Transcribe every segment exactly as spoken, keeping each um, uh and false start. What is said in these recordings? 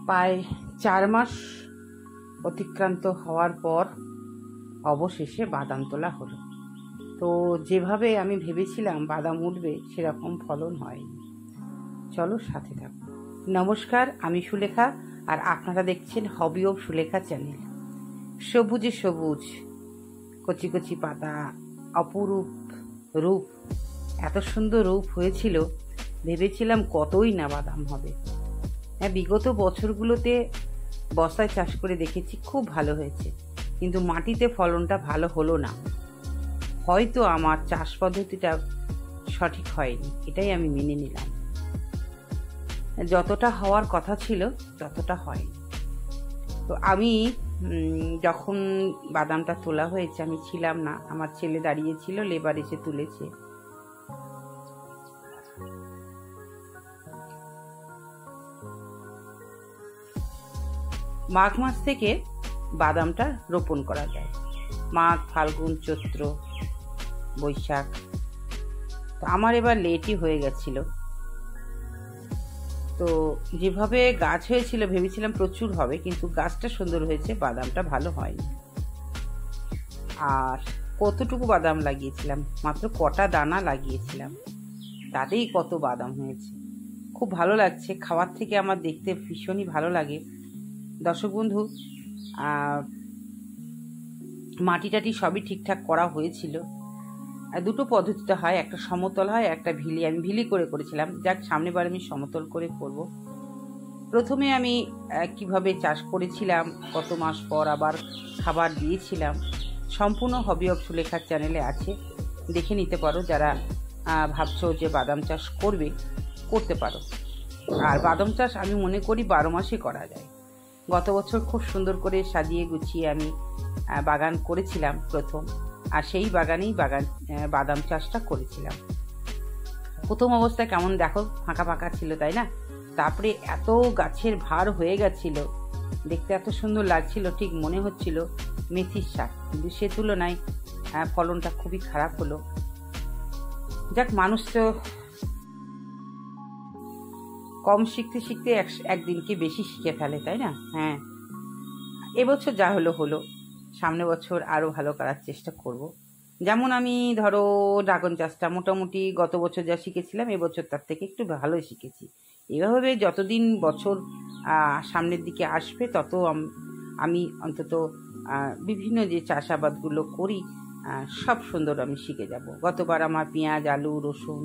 প্রায় চার মাস অতিক্রান্ত হওয়ার পর অবশেষে বাদাম তোলা হলো। তো যেভাবে আমি ভেবেছিলাম বাদাম উঠবে সেরকম ফলন হয়নি। চলো সাথে থাকো। নমস্কার, আমি সুলেখা আর আপনারা দেখছেন হবি অফ সুলেখা চ্যানেল। সবুজে সবুজ, কচি কচি পাতা, অপরূপ রূপ, এত সুন্দর রূপ হয়েছিল, ভেবেছিলাম কতই না বাদাম হবে। হ্যাঁ, বিগত বছরগুলোতে বস্তায় চাষ করে দেখেছি, খুব ভালো হয়েছে, কিন্তু মাটিতে ফলনটা ভালো হলো না। হয়তো আমার চাষ পদ্ধতিটা সঠিক হয়নি, এটাই আমি মেনে নিলাম। যতটা হওয়ার কথা ছিল ততটা হয়নি। তো আমি যখন বাদামটা তোলা হয়েছে, আমি ছিলাম না, আমার ছেলে দাঁড়িয়েছিল, লেবার এসে তুলেছে। মাঘ মাস থেকে বাদামটা রোপণ করা যায়। মাঘ, ফাল্গুন, চৈত্র, বৈশাখ। তো আমার এবার লেটই হয়ে গেছিল। তো যেভাবে গাছ হয়েছিল ভেবেছিলাম প্রচুর হবে, কিন্তু গাছটা সুন্দর হয়েছে, বাদামটা ভালো হয়নি। আর কতটুকু বাদাম লাগিয়েছিলাম, মাত্র কটা দানা লাগিয়েছিলাম, তাতেই কত বাদাম হয়েছে। খুব ভালো লাগছে, খাওয়ার থেকে আমার দেখতে ভীষণই ভালো লাগে। দর্শক বন্ধু, মাটি টাটি সবই ঠিকঠাক করা হয়েছিল। দুটো পদ্ধতিতে হয়, একটা সমতল হয়, একটা ভিলি। আমি ভিলি করে করেছিলাম, যাক সামনেবার আমি সমতল করে করব। প্রথমে আমি কিভাবে চাষ করেছিলাম, কত মাস পর আবার খাবার দিয়েছিলাম, সম্পূর্ণ হবি অফ সুলেখার চ্যানেলে আছে, দেখে নিতে পারো। যারা ভাবছো যে বাদাম চাষ করবে, করতে পারো। আর বাদাম চাষ আমি মনে করি বারো মাসে করা যায়। গত বছর খুব সুন্দর করে সাজিয়ে গুছিয়ে আমি বাগান করেছিলাম প্রথম, আর সেই বাগানেই বাগান বাদাম চাষটা করেছিলাম। প্রথম অবস্থায় কেমন দেখো, ফাঁকা ফাঁকা ছিল, তাই না? তারপরে এত গাছের ভার হয়ে গেছিল, দেখতে এত সুন্দর লাগছিল, ঠিক মনে হচ্ছিল মেথির শাক, কিন্তু সে তুলনায় ফলনটা খুবই খারাপ হলো। যাক, মানুষ তো কম শিখতে শিখতে একদিনকে বেশি শিখে ফেলে, তাই না? হ্যাঁ, এবছর যা হলো হলো, সামনে বছর আরো ভালো করার চেষ্টা করব। যেমন আমি ধরো ড্রাগন চাষটা মোটামুটি গত বছর যা শিখেছিলাম, এবছর তার থেকে একটু ভালোই শিখেছি। এভাবে যতদিন বছর সামনের দিকে আসবে, তত আমি অন্তত বিভিন্ন যে চাষাবাদগুলো করি সব সুন্দর আমি শিখে যাব। গতবার আমার পেঁয়াজ, আলু, রসুন,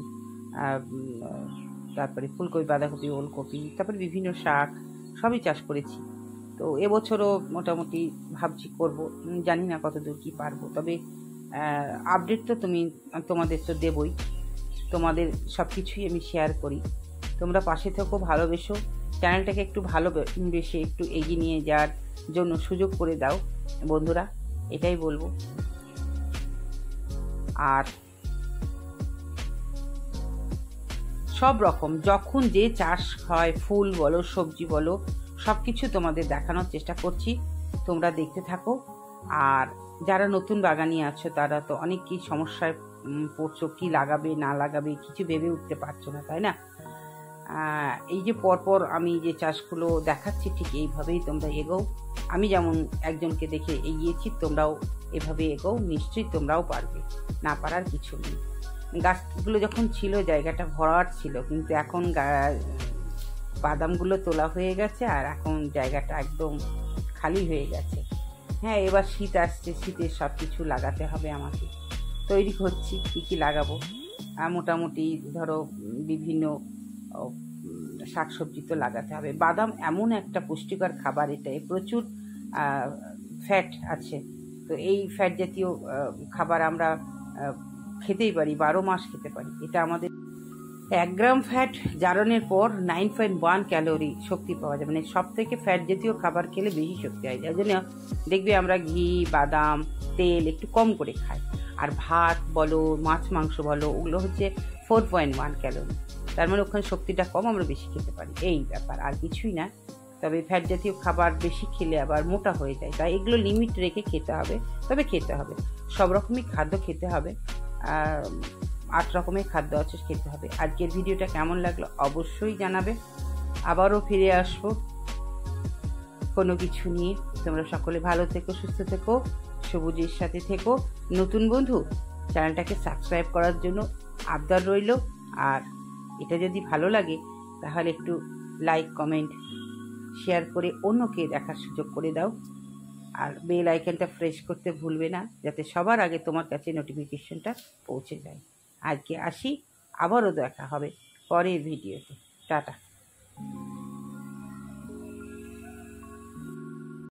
তারপরে ফুলকপি, বাঁধাকপি, ওলকপি, তারপরে বিভিন্ন শাক সবই চাষ করেছি। তো এবছরও মোটামুটি ভাবছি করব, জানি না কতদূর কি পারবো। তবে আপডেট তো তুমি তোমাদের তো দেবই, তোমাদের সব কিছুই আমি শেয়ার করি। তোমরা পাশে থেকো, ভালোবেসো, চ্যানেলটাকে একটু ভালোবেসে একটু এগিয়ে নিয়ে যাওয়ার জন্য সুযোগ করে দাও বন্ধুরা, এটাই বলবো। আর সব রকম যখন যে চাষ হয়, ফুল বলো, সবজি বলো, সব কিছু তোমাদের দেখানোর চেষ্টা করছি, তোমরা দেখতে থাকো। আর যারা নতুন বাগানি আছো, তারা তো অনেক কি সমস্যায় পড়ছো, কি লাগাবে না লাগাবে কিছু ভেবে উঠতে পারছো না, তাই না? এই যে পরপর আমি যে চাষগুলো দেখাচ্ছি, ঠিক এইভাবেই তোমরা এগোও। আমি যেমন একজনকে দেখে এগিয়েছি, তোমরাও এভাবে এগোও, নিশ্চয়ই তোমরাও পারবে, না পারার কিছু নেই। গাছগুলো যখন ছিল জায়গাটা ভরাট ছিল, কিন্তু এখন বাদামগুলো তোলা হয়ে গেছে, আর এখন জায়গাটা একদম খালি হয়ে গেছে। হ্যাঁ, এবার শীত আসছে, শীতের সব কিছু লাগাতে হবে আমাকে। তৈরি করছি কী কী লাগাবো। মোটামুটি ধরো বিভিন্ন শাকসবজি তো লাগাতে হবে। বাদাম এমন একটা পুষ্টিকর খাবার, এটাই প্রচুর ফ্যাট আছে। তো এই ফ্যাট জাতীয় খাবার আমরা খেতেই পারি, বারো মাস খেতে পারি। এটা আমাদের এক গ্রাম ফ্যাট জারণের পর নাইন পয়েন্ট ওয়ান ক্যালোরি শক্তি পাওয়া যায়। মানে সব থেকে ফ্যাট জাতীয় খাবার খেলে বেশি শক্তি হয়। যার জন্য দেখবে আমরা ঘি, বাদাম, তেল একটু কম করে খাই। আর ভাত বলো, মাছ মাংস বলো, ওগুলো হচ্ছে ফোর পয়েন্ট ওয়ান ক্যালোরি। তার মানে ওখানে শক্তিটা কম, আমরা বেশি খেতে পারি, এই ব্যাপার, আর কিছুই না। তবে ফ্যাট জাতীয় খাবার বেশি খেলে আবার মোটা হয়ে যায়, তাই এগুলো লিমিট রেখে খেতে হবে। তবে খেতে হবে, সব রকমই খাদ্য খেতে হবে, আট রকমের খাদ্য আছে, খেতে হবে। আজকের ভিডিওটা কেমন লাগলো অবশ্যই জানাবে। আবারও ফিরে আসবো কোনো কিছু নিয়ে। তোমরা সকলে ভালো থেকো, সুস্থ থেকো, সবুজের সাথে থেকো। নতুন বন্ধু চ্যানেলটাকে সাবস্ক্রাইব করার জন্য আবদার রইল। আর এটা যদি ভালো লাগে তাহলে একটু লাইক, কমেন্ট, শেয়ার করে অন্যকে দেখার সুযোগ করে দাও। আর বেল আইকনটা প্রেস করতে ভুলবে না, যাতে সবার আগে তোমার কাছে নোটিফিকেশনটা পৌঁছে যায়। আজকে আসি, আবারও দেখা হবে পরের ভিডিওতে। টাটা।